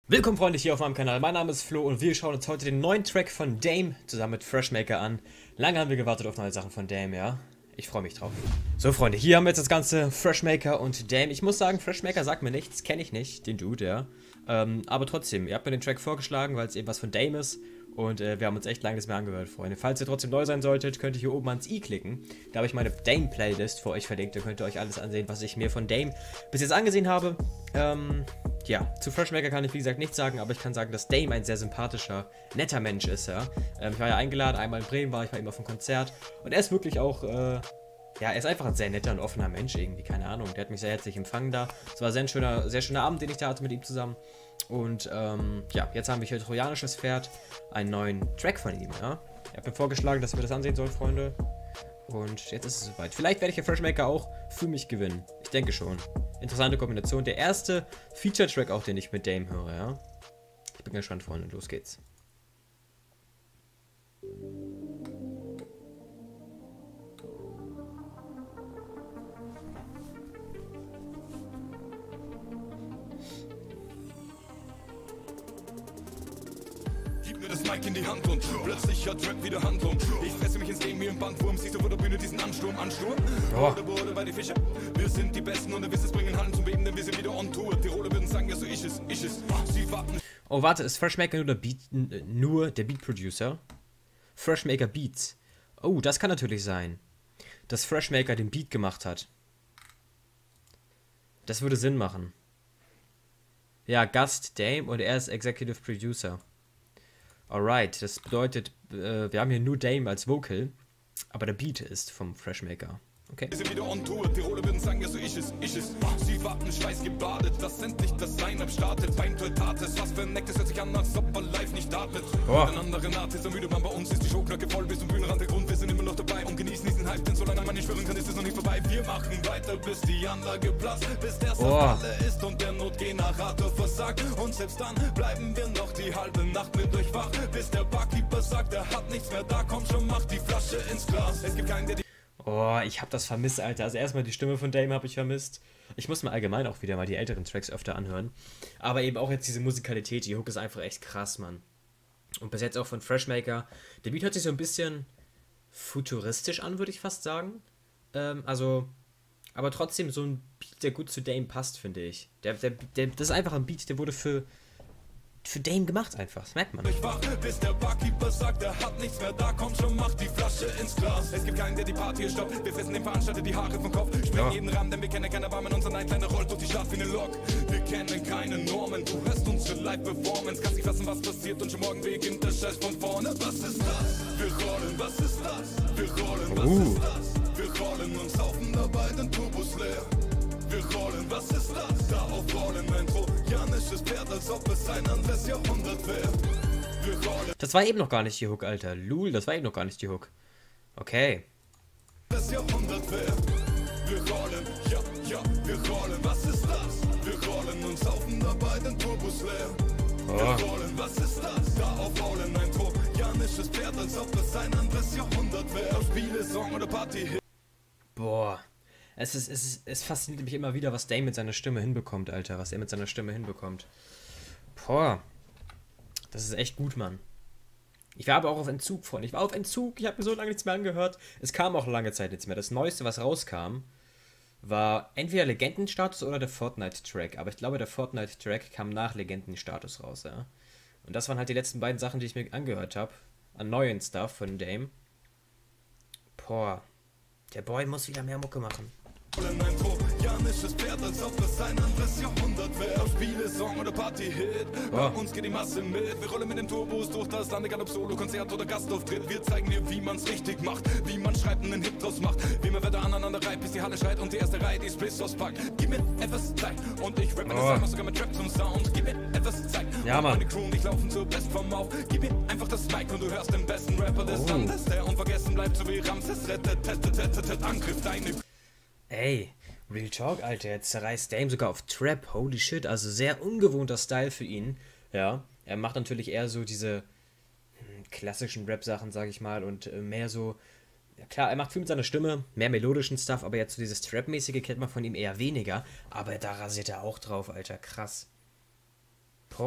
Willkommen Freunde hier auf meinem Kanal, mein Name ist Flo und wir schauen uns heute den neuen Track von Dame zusammen mit Freshmaker an. Lange haben wir gewartet auf neue Sachen von Dame, ja. Ich freue mich drauf. So Freunde, hier haben wir jetzt das ganze Freshmaker und Dame. Ich muss sagen, Freshmaker sagt mir nichts, kenne ich nicht, den Dude, ja. Aber trotzdem, ihr habt mir den Track vorgeschlagen, weil es eben was von Dame ist. Und wir haben uns echt lange nicht mehr angehört, Freunde. Falls ihr trotzdem neu sein solltet, könnt ihr hier oben ans i klicken. Da habe ich meine Dame-Playlist für euch verlinkt. Da könnt ihr euch alles ansehen, was ich mir von Dame bis jetzt angesehen habe. Ja, zu Freshmaker kann ich wie gesagt nichts sagen, aber ich kann sagen, dass Dame ein sehr sympathischer, netter Mensch ist, ja. Ich war ja eingeladen, einmal in Bremen war ich bei ihm auf einem Konzert. Und er ist wirklich auch, ja, er ist einfach ein sehr netter und offener Mensch irgendwie, keine Ahnung. Der hat mich sehr herzlich empfangen da. Es war ein sehr schöner Abend, den ich da hatte mit ihm zusammen. Und ja, jetzt haben wir hier Trojanisches Pferd, einen neuen Track von ihm, ja. Er hat mir vorgeschlagen, dass wir das ansehen sollen, Freunde. Und jetzt ist es soweit. Vielleicht werde ich ja Freshmaker auch für mich gewinnen. Ich denke schon. Interessante Kombination. Der erste Feature-Track auch, den ich mit Dame höre, ja. Ich bin gespannt, Freunde. Los geht's. Das Mic in die Hand und plötzlich hat Trap wieder Handlung. Ich fresse mich ins Game wie ein Bandwurm. Siehst du vor der Bühne diesen Ansturm? Wurde bei die Fische. Wir sind die Besten und wir wissen es, bringen Hallen zum Beben, denn wir sind wieder on Tour. Tiroler würden sagen, ja so ich es. Sie warten. Oh, warte, ist Freshmaker nur der Beat-Producer? Freshmaker Beats. Oh, das kann natürlich sein, dass Freshmaker den Beat gemacht hat. Das würde Sinn machen. Ja, Gast Dame und er ist Executive Producer. Alright, das bedeutet, wir haben hier nur Dame als Vocal, aber der Beat ist vom Freshmaker. Okay. Wir sind wieder on Tour, Tiroler würden sagen, ja so ich es. Sie warten, Schweiß gebadet, dass endlich das Line-Up startet. Beim Teutates, was für ein Neck, das hört sich an, als ob er live nicht atmet. Ein anderer Art ist er müde, man bei uns ist die Showglocke voll bis zum Bühnenrand der Grund. Wir sind immer noch dabei und genießen diesen Hype, denn solange man nicht schwören kann, ist es noch nicht vorbei. Wir machen weiter, bis die Anlage platzt, bis der Saale ist und der Notgenerator versagt. Und selbst dann bleiben wir noch die halbe Nacht mit euch wach, bis der Barkeeper sagt, er hat nichts mehr da, komm schon, mach die Flasche ins Glas. Es gibt keinen, der die Oh, ich hab das vermisst, Alter. Also erstmal die Stimme von Dame habe ich vermisst. Ich muss mir allgemein auch wieder mal die älteren Tracks öfter anhören. Aber eben auch jetzt diese Musikalität, die Hook ist einfach echt krass, Mann. Und bis jetzt auch von Freshmaker. Der Beat hört sich so ein bisschen futuristisch an, würde ich fast sagen. Aber trotzdem so ein Beat, der gut zu Dame passt, finde ich. Das ist einfach ein Beat, der wurde für Dame gemacht einfach, das merkt man. Bis der Barkeeper sagt, er hat nichts mehr da, komm schon, mach die Flasche ins Glas. Es gibt keinen, der die Party hier stoppt, wir fressen dem Veranstalter die Haare vom Kopf. Sprengen jeden Rahmen, denn wir kennen keine Barmen, unser Nightliner rollt durch die Stadt wie eine Lok. Wir kennen keine Normen, du hörst unsere Live-Performance. Kannst nicht fassen, was passiert und schon morgen beginnt der Scheiß von vorne. Was ist das? Wir rollen, was ist das? Wir rollen, was ist das? Wir rollen und saufen dabei den Turbus leer. Wir rollen, was ist das? Da auf Rollen ein trojanisches Pferd, als ob es ein anderes Jahrhundert wäre. Wir rollen. Das war eben noch gar nicht die Hook, Alter. Lul, das war eben noch gar nicht die Hook. Okay. Das Jahrhundert wäre. Wir rollen, ja, wir rollen, was ist das? Wir rollen und saufen dabei den Turbus leer. Wir rollen, was ist das? Da auf Rollen ein trojanisches Pferd, als ob es ein anderes Jahrhundert wäre. Spiele, Song oder Party. Boah. Es fasziniert mich immer wieder, was Dame mit seiner Stimme hinbekommt, Alter. Was er mit seiner Stimme hinbekommt. Boah. Das ist echt gut, Mann. Ich war aber auch auf Entzug, Freunde. Ich war auf Entzug. Ich habe mir so lange nichts mehr angehört. Es kam auch lange Zeit nichts mehr. Das Neueste, was rauskam, war entweder Legendenstatus oder der Fortnite-Track. Aber ich glaube, der Fortnite-Track kam nach Legendenstatus raus, ja. Und das waren halt die letzten beiden Sachen, die ich mir angehört habe. An neuen Stuff von Dame. Boah. Der Boy muss wieder mehr Mucke machen. Ein trojanisches Pferd, als ob es ein anderes Jahrhundert wäre. Spiele, Song oder Party-Hit. Bei uns geht die Masse mit. Wir rollen mit dem Turbos durch das Land, egal ob Solo-Konzert oder Gastauftritt. Wir zeigen dir, wie man's richtig macht, wie man schreibt und einen Hit draus macht. Wie man Wetter aneinander reibt, bis die Halle schreit und die erste Reihe die Spliss auspackt. Gib mir etwas Zeit und ich rappe das einmal sogar mit Trap zum Sound. Gib mir etwas Zeit ja, Mann. Meine Crew und ich laufen zur Best vom Auf. Gib mir einfach das Mic und du hörst den besten Rapper des Landes, der unvergessen bleibt, so wie Ramses. Angriff deine. Ey, Real Talk, Alter, jetzt zerreißt Dame sogar auf Trap, holy shit, also sehr ungewohnter Style für ihn, ja, er macht natürlich eher so diese klassischen Rap-Sachen, sag ich mal, und mehr so, ja klar, er macht viel mit seiner Stimme, mehr melodischen Stuff, aber jetzt so dieses Trap-mäßige kennt man von ihm eher weniger, aber da rasiert er auch drauf, Alter, krass. Boah,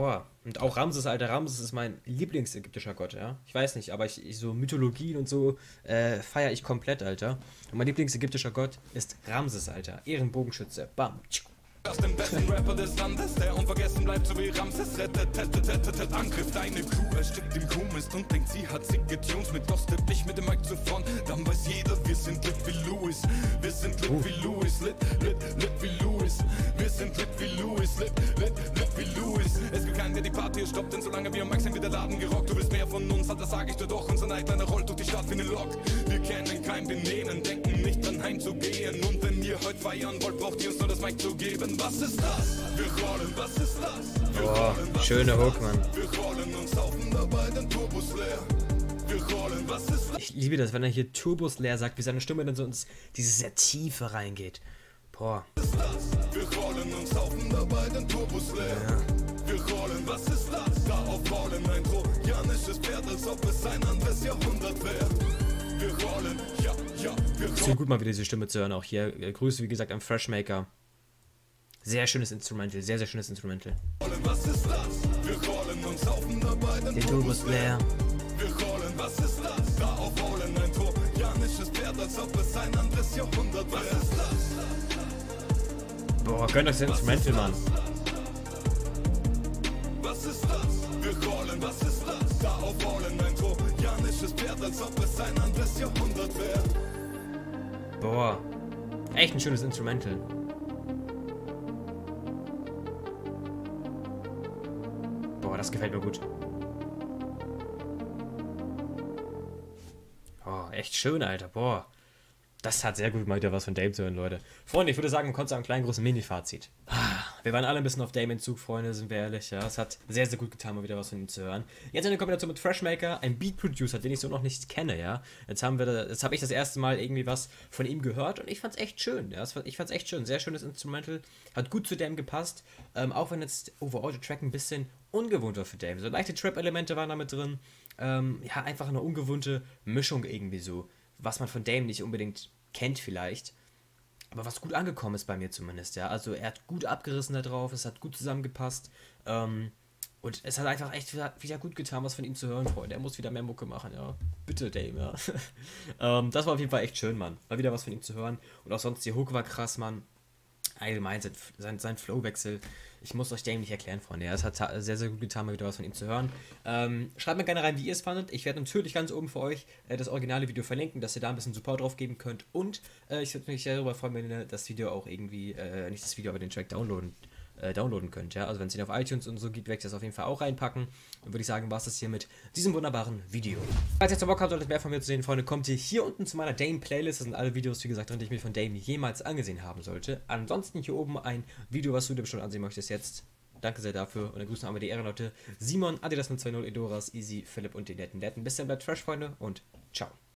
Und auch Ramses, Alter, Ramses ist mein Lieblingsägyptischer Gott, ja. Ich weiß nicht, aber ich so Mythologien und so feiere ich komplett, Alter. Und mein Lieblingsägyptischer Gott ist Ramses, Alter. Ehrenbogenschütze. Bam. Aus dem besten Rapper des Landes, der unvergessen bleibt, so wie Ramses. Angriff deine Crew, erstickt im Kuhmist und denkt, sie hat sicke Tunes. Mit Lost tipp ich mit dem Mic zuvon, dann weiß jeder, wir sind lit wie Louis. Wir sind lit wie Louis, lit wie Louis. Wir sind lit wie Louis, lit wie Louis. Es gibt keinen, der die Party hier stoppt, denn solange wir am Max sind, wird der Laden gerockt. Du willst mehr von uns, Alter, sag ich dir doch, unser Nightliner rollt durch die Stadt wie ne Lok. Wir kennen kein Benehmen, denken nicht dran heimzugehen. Und wenn ihr heute feiern wollt, braucht ihr uns nur das Mic zu geben. Was ist das? Wir rollen, was ist das? Wir rollen, was schöne Hook, Mann. Wir rollen uns saufen dabei den Turbos leer. Wir rollen, was ist das? Ich liebe das, wenn er hier Turbos leer sagt, wie seine Stimme dann so ins diese sehr Tiefe reingeht. Boah. Was ist das? Wir rollen uns saufen dabei den Turbos leer. Ja. Wir rollen, was ist das? Da auf Rollen ein trojanisches Pferd, als ob es ein anderes Jahrhundert wäre. Wir rollen, ja, wir rollen. So gut mal wieder diese Stimme zu hören, auch hier. Grüße, wie gesagt, am Freshmaker. Sehr schönes Instrumental, sehr, sehr schönes Instrumental. Was ist das? Wir rollen uns saufen dabei den Turbos leer. Wir rollen, was ist das? Da auf Rollen ein trojanisches Pferd, als ob es ein anderes Jahrhundert wäre. Was ist das? Boah, gönnt euch das Instrumental, Mann. Was ist das? Wir rollen, was ist das? Da auf Rollen ein trojanisches Pferd, als ob es ein anderes Jahrhundert wäre. Boah, echt ein schönes Instrumental. Boah, das gefällt mir gut. Oh, echt schön, Alter. Boah. Das hat sehr gut mal wieder was von Dame zu hören, Leute. Freunde, ich würde sagen, man konnte sagen, ein kleinen großen Mini-Fazit. Wir waren alle ein bisschen auf Dame Entzug, Freunde, sind wir ehrlich. Ja, es hat sehr, sehr gut getan, mal wieder was von ihm zu hören. Jetzt eine Kombination mit Freshmaker, ein Beat-Producer, den ich so noch nicht kenne, ja. Jetzt habe ich das erste Mal irgendwie was von ihm gehört und ich fand's echt schön. Ja, ich fand's echt schön. Sehr schönes Instrumental. Hat gut zu Dame gepasst. Auch wenn jetzt overall der Track ein bisschen ungewohnt war für Dame. So leichte Trap-Elemente waren da mit drin. Ja, einfach eine ungewohnte Mischung irgendwie so. Was man von Dame nicht unbedingt kennt vielleicht, aber was gut angekommen ist bei mir zumindest, ja. Also er hat gut abgerissen da drauf, es hat gut zusammengepasst und es hat einfach echt wieder gut getan, was von ihm zu hören, Freunde. Er muss wieder mehr Mucke machen, ja. Bitte, Dame, ja. Das war auf jeden Fall echt schön, Mann. Mal wieder was von ihm zu hören und auch sonst, die Hook war krass, Mann. Allgemein, sein Flowwechsel. Ich muss euch Dame nicht erklären, Freunde. Ja, es hat sehr, sehr gut getan, mal wieder was von ihm zu hören. Schreibt mir gerne rein, wie ihr es fandet. Ich werde natürlich ganz oben für euch das originale Video verlinken, dass ihr da ein bisschen Support drauf geben könnt. Und ich würde mich sehr darüber freuen, wenn ihr das Video auch irgendwie, nicht das Video, aber den Track downloaden könnt. Ja? Also wenn es ihn auf iTunes und so gibt, werde ich das auf jeden Fall auch reinpacken. Und würde ich sagen, war es das hier mit diesem wunderbaren Video. Falls ihr jetzt Bock habt, solltet mehr von mir zu sehen, Freunde, kommt ihr hier unten zu meiner Dame-Playlist. Das sind alle Videos, wie gesagt, drin, die ich mir von Dame jemals angesehen haben sollte. Ansonsten hier oben ein Video, was du dir bestimmt ansehen möchtest jetzt. Danke sehr dafür und dann grüßen wir die Ehrenleute Simon, Adidas 020, Edoras, Easy, Philipp und den netten. Bis dann, bleibt fresh, Freunde, und ciao.